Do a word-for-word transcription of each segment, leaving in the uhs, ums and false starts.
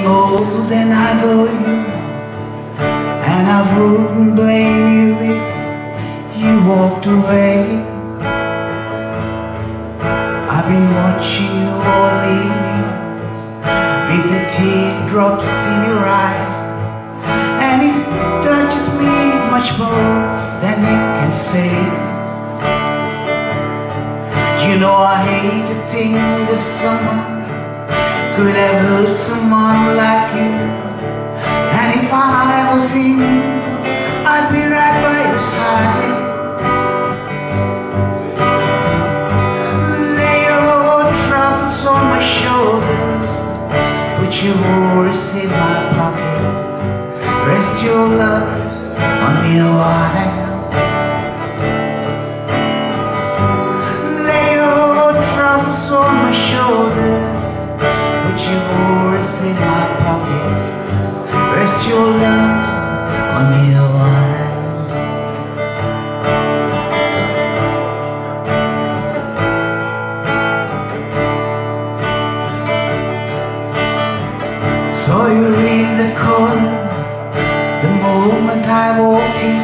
more than I know you, and I wouldn't blame you if you walked away. I've been watching you all evening with the teardrops in your eyes, and it touches me much more than you can say. You know I hate to think that someone could have hurt someone like you, and if I was him, I'd be right by your side. Lay your troubles on my shoulders, put your worries in my pocket, rest your love on me a while. Lay your troubles on my shoulders, put your worries in my pocket, rest your love on me a while. Saw you in the corner the moment I walked in,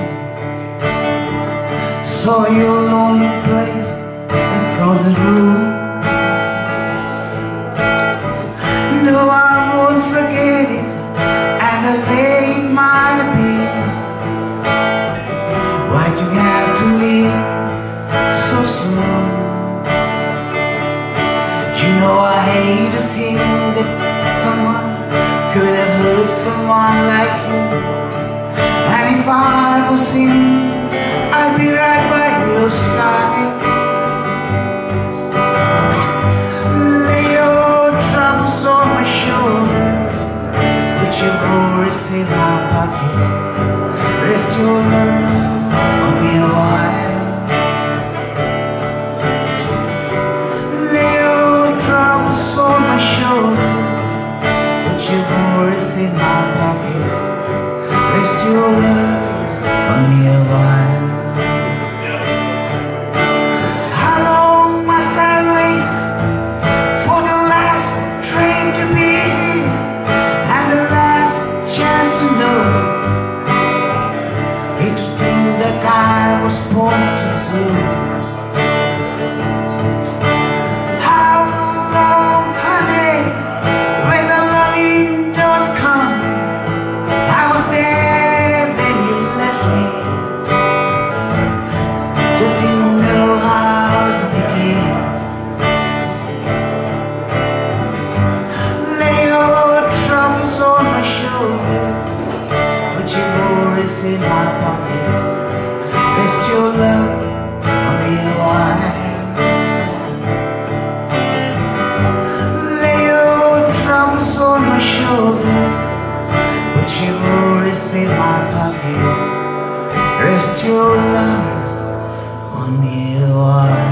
saw your lonely place across the room. No, I won't forget it, and the way it might have been. Why'd you have to leave so soon? You know I hate to think that someone could have hurt someone like you, and if I was him, I'd be right by your side. Your worries in my pocket, rest your love on me a while. Lay your troubles on my shoulders, put your worries in my pocket, rest your love on me a while. How long must I wait for the last train to be here, and the last chance to know? Hate to think that I was born too soon. How long, honey, when the loving does come? I was there when you left me, just didn't know how to begin. Lay your troubles on my shoulders, put your worries in my pocket, rest your love on me a while. Lay your troubles on my shoulders, put your worries in my pocket, rest your love on me a while.